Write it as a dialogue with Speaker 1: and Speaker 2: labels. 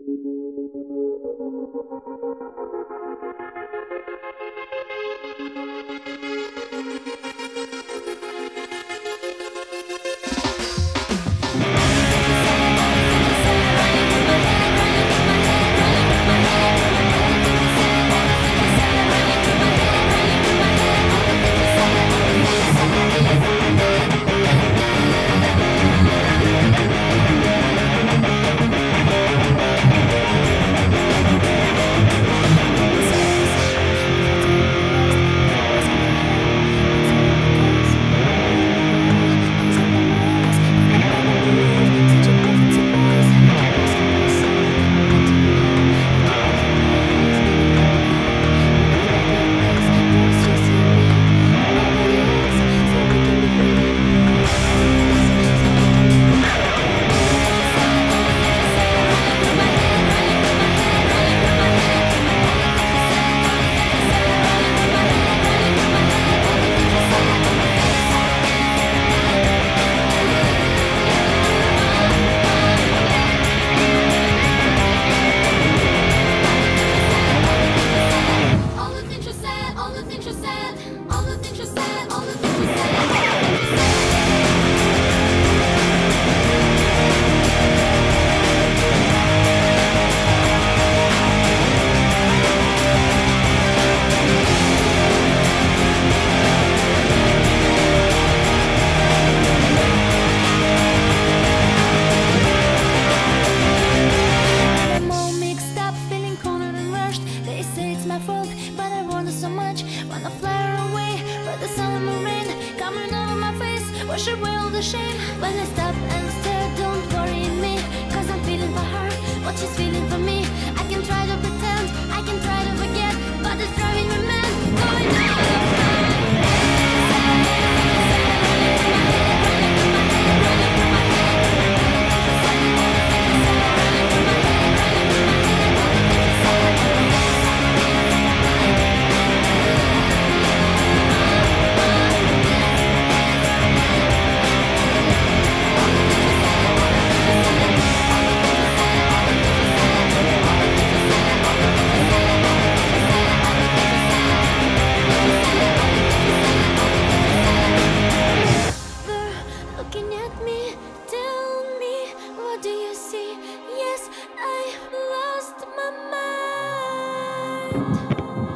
Speaker 1: wash away all the shame. When I stop and stare, don't worry me, cause I'm feeling for her what she's feeling for me. I can try to pretend, I can try to forget, but it's driving me mad, going out of I lost my mind.